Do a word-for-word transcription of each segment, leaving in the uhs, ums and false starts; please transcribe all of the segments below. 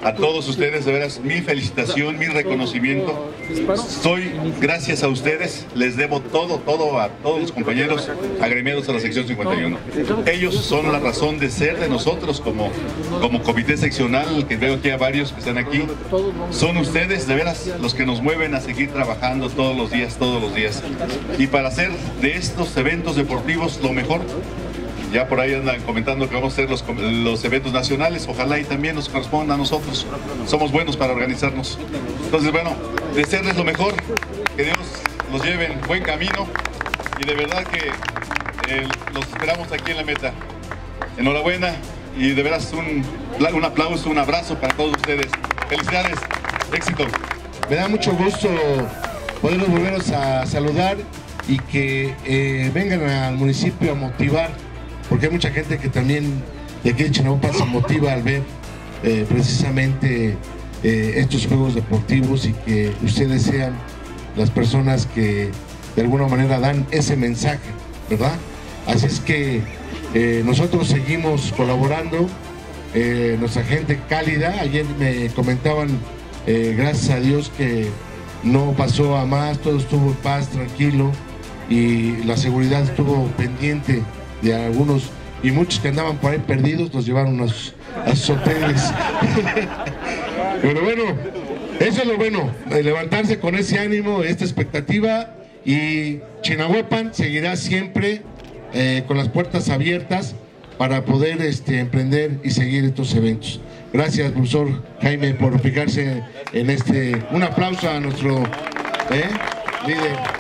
a todos ustedes, de veras, mi felicitación, mi reconocimiento. Soy, gracias a ustedes, les debo todo, todo a todos los compañeros agremiados a la sección cincuenta y uno. Ellos son la razón de ser de nosotros como, como comité seccional, que veo aquí a varios que están aquí. Son ustedes, de veras, los que nos mueven a seguir trabajando todos los días, todos los días. Y para hacer de estos eventos deportivos lo mejor. Ya por ahí andan comentando que vamos a hacer los, los eventos nacionales, ojalá y también nos corresponda a nosotros. Somos buenos para organizarnos. Entonces, bueno, desearles lo mejor, que Dios los lleve en buen camino y de verdad que eh, los esperamos aquí en la meta. Enhorabuena y de veras un, un aplauso, un abrazo para todos ustedes. Felicidades, éxito. Me da mucho gusto poderlos volveros a saludar y que eh, vengan al municipio a motivar, porque hay mucha gente que también de aquí de Chinahuapan se motiva al ver eh, precisamente eh, estos juegos deportivos y que ustedes sean las personas que de alguna manera dan ese mensaje, ¿verdad? Así es que eh, nosotros seguimos colaborando, eh, nuestra gente cálida. Ayer me comentaban, eh, gracias a Dios, que no pasó a más, todo estuvo en paz, tranquilo, y la seguridad estuvo pendiente de algunos, y muchos que andaban por ahí perdidos los llevaron a sus, a sus hoteles. Pero bueno, eso es lo bueno, levantarse con ese ánimo, esta expectativa, y Chinahuapan seguirá siempre eh, con las puertas abiertas para poder este, emprender y seguir estos eventos. Gracias, profesor Jaime, por fijarse en este. Un aplauso a nuestro ¿eh? líder.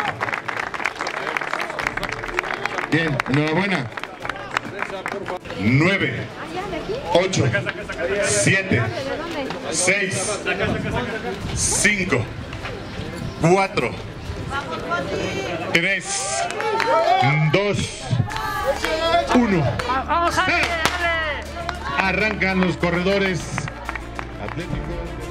Bien, enhorabuena. Nueve, ocho, siete, seis, cinco, cuatro, tres, dos, uno. Arrancan los corredores atléticos.